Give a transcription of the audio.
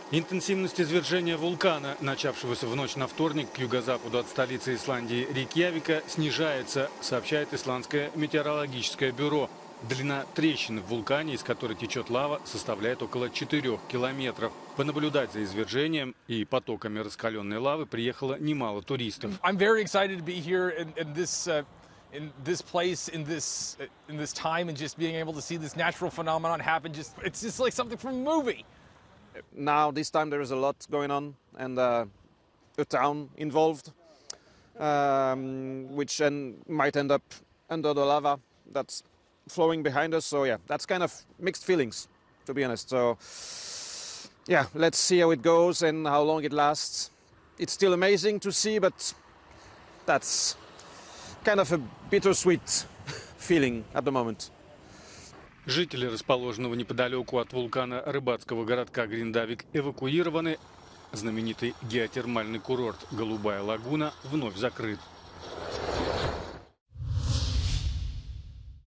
Интенсивность извержения вулкана, начавшегося в ночь на вторник к юго-западу от столицы Исландии Рейкьявика, снижается, сообщает исландское метеорологическое бюро. Длина трещины в вулкане, из которой течет лава, составляет около 4 километров. Понаблюдать за извержением и потоками раскаленной лавы приехало немало туристов. In this place, in this time, and just being able to see this natural phenomenon happen, it's just like something from a movie. Now, this time there is a lot going on, and a town involved, which might end up under the lava that's flowing behind us. So yeah, that's kind of mixed feelings, to be honest. So yeah, let's see how it goes and how long it lasts. It's still amazing to see, but that's kind of a bittersweet feeling at the moment. Жители расположенного неподалеку от вулкана рыбацкого городка Гриндавик эвакуированы. Знаменитый геотермальный курорт «Голубая лагуна» вновь закрыт.